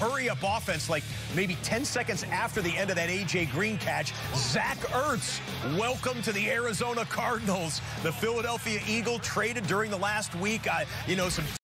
hurry-up offense, like maybe 10 seconds after the end of that A.J. Green catch. Zach Ertz, welcome to the Arizona Cardinals. The Philadelphia Eagle traded during the last week. Some